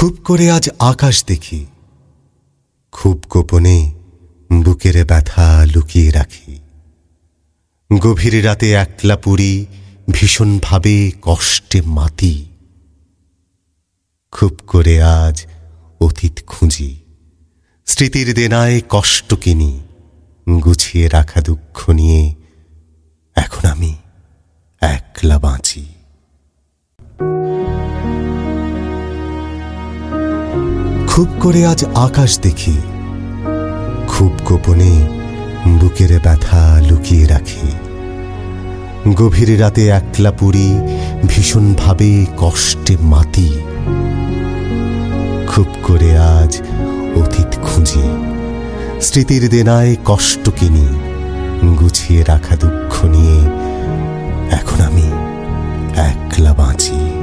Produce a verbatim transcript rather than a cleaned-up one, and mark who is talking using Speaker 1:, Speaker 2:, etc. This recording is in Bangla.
Speaker 1: খুব করে আজ আকাশ দেখি, খুব গোপনে বুকের ব্যথা লুকিয়ে রাখি। গভীর রাতে একলা পুরি, ভীষণভাবে কষ্টে মাতি। খুব করে আজ অতীত খুঁজি, স্মৃতির দেনায় কষ্ট কিনি। গুছিয়ে রাখা দুঃখ নিয়ে এখন আমি একলা বাঁচি। খুব করে আজ আকাশ দেখি, খুব গোপনে বুকের ব্যথা লুকিয়ে রাখি। গভীর রাতে একলা পুরি, ভীষণভাবে কষ্টে মাতি। খুব করে আজ অতীত খুঁজি, স্মৃতির দেনায় কষ্ট কিনি। গুছিয়ে রাখা দুঃখ নিয়ে এখন আমি একলা বাঁচি।